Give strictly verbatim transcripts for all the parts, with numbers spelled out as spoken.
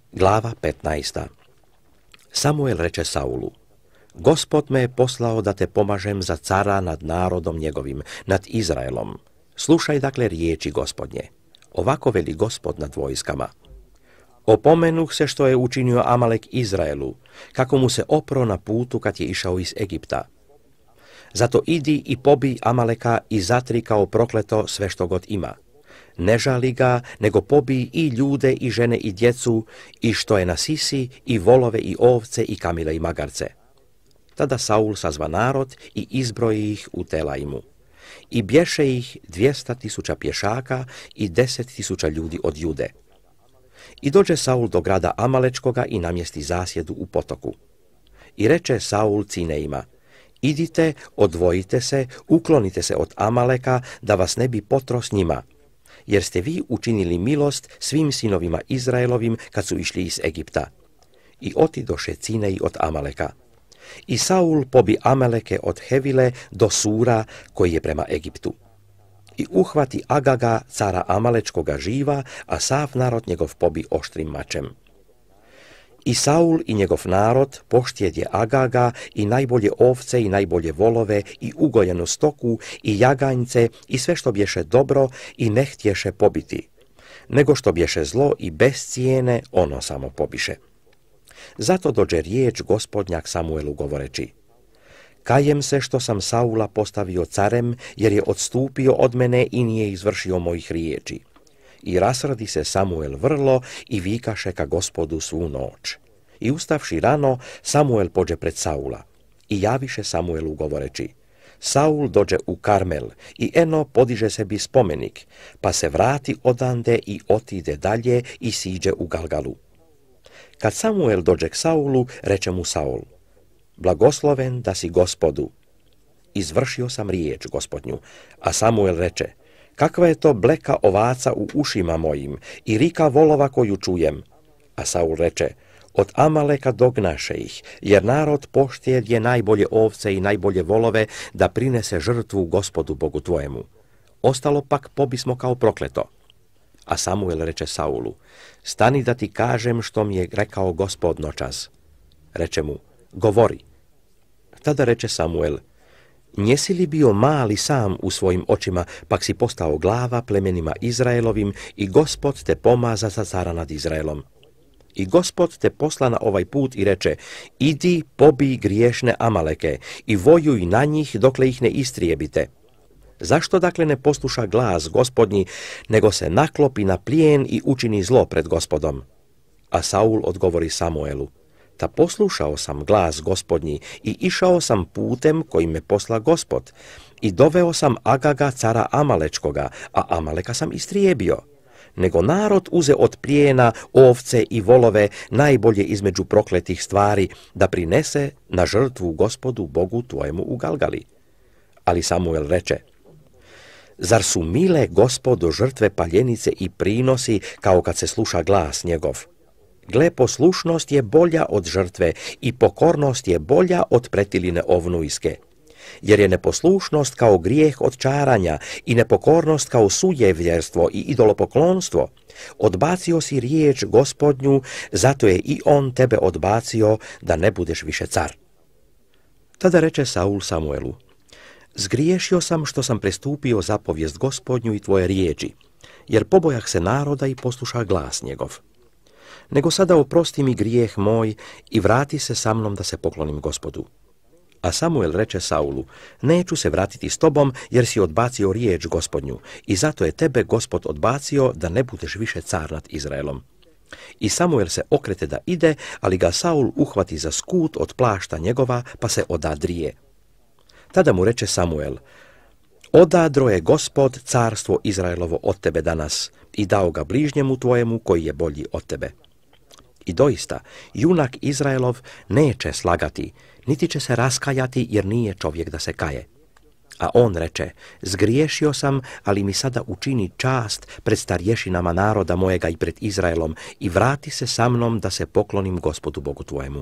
Glava petnaesta. Samuel reče Saulu: Gospod me je poslao da te pomažem za cara nad narodom njegovim, nad Izraelom. Slušaj dakle riječi Gospodnje. Ovako veli Gospod nad vojskama. Opomenuh se što je učinio Amalek Izraelu, kako mu se opro na putu kad je išao iz Egipta. Zato idi i pobij Amaleka i zatri kao prokleto sve što god ima. Ne žali ga, nego pobij i ljude i žene i djecu, i što je na sisi, i volove i ovce i kamile i magarce. Tada Saul sazva narod i izbroji ih u Telaimu. I bješe ih dvjesta tisuća pješaka i deset tisuća ljudi od Jude. I dođe Saul do grada Amalečkoga i namjesti zasjedu u potoku. I reče Saul Cineima: Idite, odvojite se, uklonite se od Amaleka, da vas ne bi potro s njima, jer ste vi učinili milost svim sinovima Izraelovim kad su išli iz Egipta. I otidoše Cinej od Amaleka. I Saul pobi Amaleke od Hevile do Sura, koji je prema Egiptu. I uhvati Agaga, cara Amalečkoga živa, a sav narod njegov pobi oštrim mačem. I Saul i njegov narod poštjedje Agaga i najbolje ovce i najbolje volove i ugojenu stoku i jaganjce i sve što bješe dobro i ne htješe pobiti, nego što bješe zlo i bez cijene ono samo pobiše. Zato dođe riječ Gospodnja k Samuelu govoreći: Kajem se što sam Saula postavio carem, jer je odstupio od mene i nije izvršio mojih riječi. I rasradi se Samuel vrlo i vikaše ka Gospodu svu noć. I ustavši rano, Samuel pođe pred Saula. I javiše Samuelu govoreći: Saul dođe u Karmel i eno podiže sebi spomenik, pa se vrati odande i otide dalje i siđe u Galgalu. Kad Samuel dođe k Saulu, reče mu Saul: Blagosloven da si Gospodu. Izvršio sam riječ Gospodnju. A Samuel reče: Kakva je to bleka ovaca u ušima mojim i rika volova koju čujem? A Saul reče: Od Amaleka dognaše ih, jer narod poštjedje najbolje ovce i najbolje volove da prinese žrtvu Gospodu Bogu tvojemu. Ostalo pak pobismo kao prokleto. A Samuel reče Saulu: Stani da ti kažem što mi je rekao Gospod noćas. Reče mu: Govori. Tada reče Samuel: Njesi li bio mali sam u svojim očima, pak si postao glava plemenima Izraelovim i Gospod te pomaza za cara nad Izraelom. I Gospod te posla na ovaj put i reče: Idi, pobij griješne Amaleke i vojuj na njih dokle ih ne istrijebite. Zašto dakle ne posluša glas Gospodnji, nego se naklopi na plijen i učini zlo pred Gospodom? A Saul odgovori Samuelu: Ta poslušao sam glas Gospodnji i išao sam putem kojim me posla Gospod i doveo sam Agaga cara Amalečkoga, a Amaleka sam istrijebio. Nego narod uze od plijena ovce i volove najbolje između prokletih stvari da prinese na žrtvu Gospodu Bogu tvojemu u Galgali. Ali Samuel reče: Zar su mile Gospodu žrtve paljenice i prinosi kao kad se sluša glas njegov? Gle, poslušnost je bolja od žrtve i pokornost je bolja od pretiline ovnujske. Jer je neposlušnost kao grijeh od čaranja i nepokornost kao sujevjerstvo i idolopoklonstvo. Odbacio si riječ Gospodnju, zato je i on tebe odbacio da ne budeš više car. Tada reče Saul Samuelu: Zgriješio sam što sam prestupio zapovijest Gospodnju i tvoje riječi, jer pobojah se naroda i posluša glas njegov. Nego sada oprosti mi grijeh moj i vrati se sa mnom da se poklonim Gospodu. A Samuel reče Saulu: Neću se vratiti s tobom, jer si odbacio riječ Gospodnju, i zato je tebe Gospod odbacio da ne budeš više car nad Izraelom. I Samuel se okrete da ide, ali ga Saul uhvati za skut od plašta njegova, pa se odadrije. Tada mu reče Samuel: Odadro je Gospod carstvo Izraelovo od tebe danas i dao ga bližnjemu tvojemu koji je bolji od tebe. I doista, junak Izraelov neće slagati, niti će se raskajati, jer nije čovjek da se kaje. A on reče: Zgriješio sam, ali mi sada učini čast pred starješinama naroda mojega i pred Izraelom i vrati se sa mnom da se poklonim Gospodu Bogu tvojemu.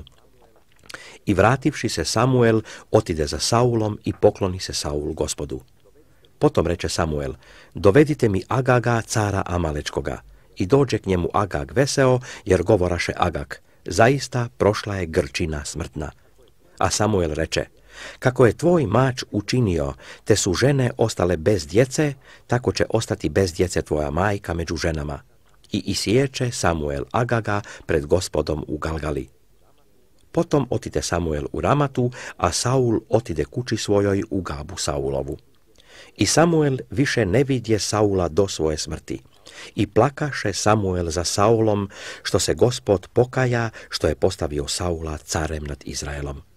I vrativši se Samuel, otide za Saulom i pokloni se Saul Gospodu. Potom reče Samuel: Dovedite mi Agaga, cara Amalečkoga. I dođe k njemu Agag veseo, jer govoraše Agag, zaista prošla je grčina smrtna. A Samuel reče, kako je tvoj mač učinio, te su žene ostale bez djece, tako će ostati bez djece tvoja majka među ženama. I isječe Samuel Agaga pred Gospodom u Galgali. Potom otide Samuel u Ramatu, a Saul otide kući svojoj u Gabu Saulovu. I Samuel više ne vidje Saula do svoje smrti. I plakaše Samuel za Saulom, što se Gospod pokaja, što je postavio Saula carem nad Izraelom.